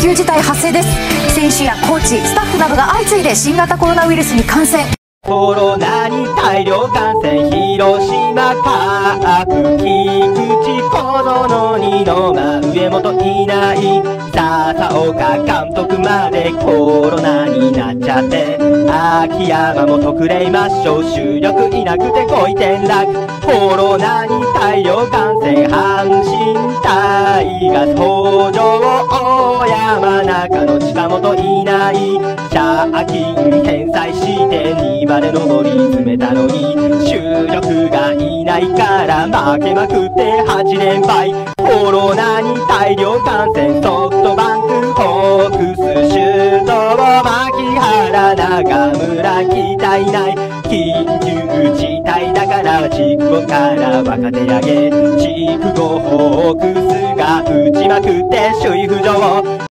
急事態発生です。選手やコーチ、スタッフなどが相次いで新型コロナウイルスに感染。 コロナに大量感染、広島各菊池小園二の真上本いない、笹岡監督までコロナになっちゃって、秋山も特例抹消、主力いなくて5位転落。コロナに大量感染、阪神タイガース北条、大山中野近本いない、借金返済して2まで上り詰めたのに、主力がいないから負けまくって8連敗。コロナに大量感染、ソフトバンクホークス首都牧原中村期待ない。緊急事態だから地区5から若手上げ、地区5ホークスが打ちまくって首位浮上。